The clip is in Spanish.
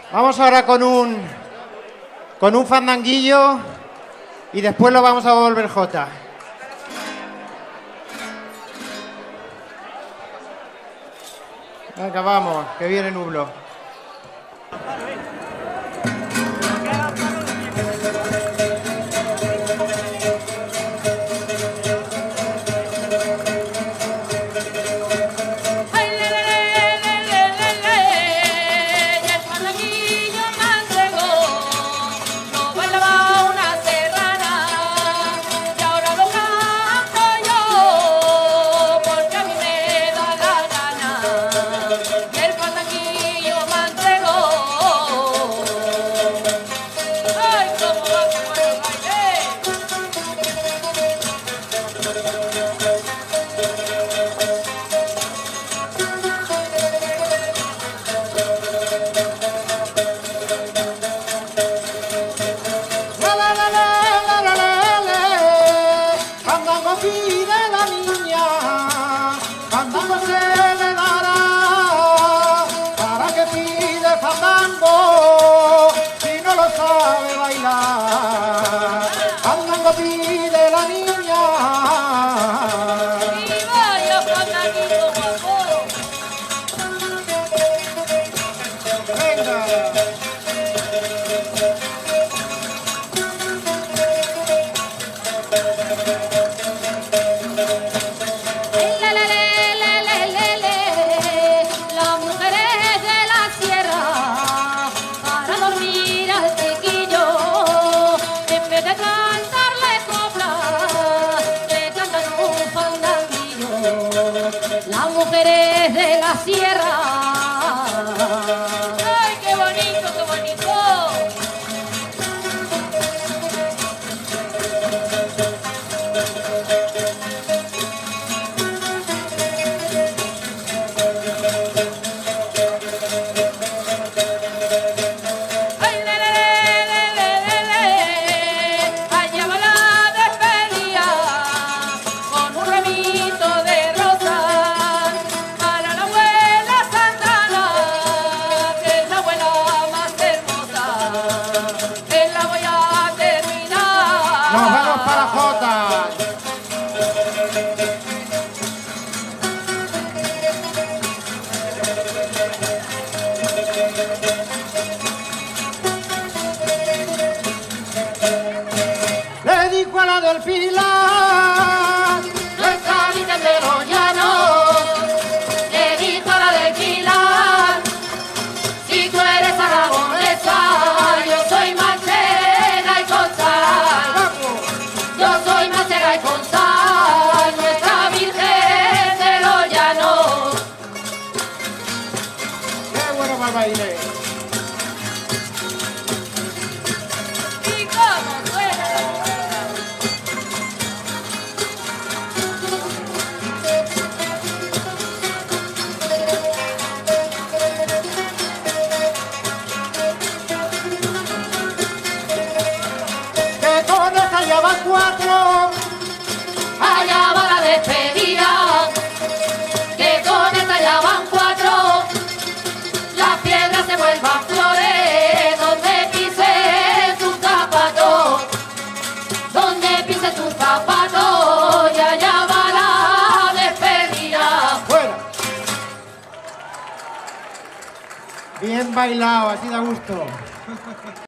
Vamos ahora con un fandanguillo y después lo vamos a volver jota. Venga, vamos, que viene Nublo. Pide la niña. Y vaya fandanguito guapo. Venga. Las mujeres de la sierra para dormir al chiquillo en vez de las mujeres de la sierra. ¡Ay, qué bonito, qué bonito! Allá va la despedida con un ramito de rosas para la abuela Santana, que es la abuela más hermosa, que la voy a terminar. Nos vamos para Jota. Le dijo a la del Pilar, Nuestra Virgen de los Llanos, le dijo a la del Pilar, si tú eres aragonesa, yo soy manchega y con sal. Yo soy manchega y con sal, Nuestra Virgen de los Llanos. qué bueno para el baile. ¿Y cómo suena la música? Que con esta ya van 4. Allá va la despedida, que con esta ya van 4. Las piedras se vuelvan flores, donde pise tus zapatos, donde pise tus zapatos, y allá va la despedida. Fuera. Bien bailado, así da gusto.